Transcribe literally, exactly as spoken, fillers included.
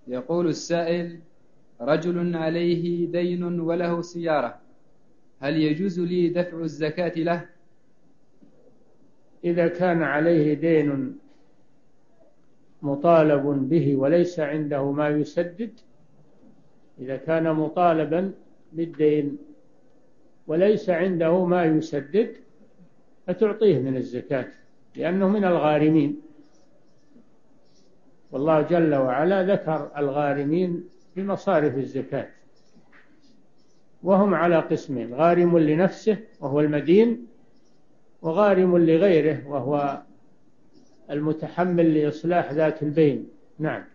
يقول السائل: رجل عليه دين وله سيارة، هل يجوز لي دفع الزكاة له؟ إذا كان عليه دين مطالب به وليس عنده ما يسدد، إذا كان مطالبا بالدين وليس عنده ما يسدد فتعطيه من الزكاة، لأنه من الغارمين، والله جل وعلا ذكر الغارمين في مصارف الزكاة، وهم على قسمين: غارم لنفسه وهو المدين، وغارم لغيره وهو المتحمل لإصلاح ذات البين. نعم.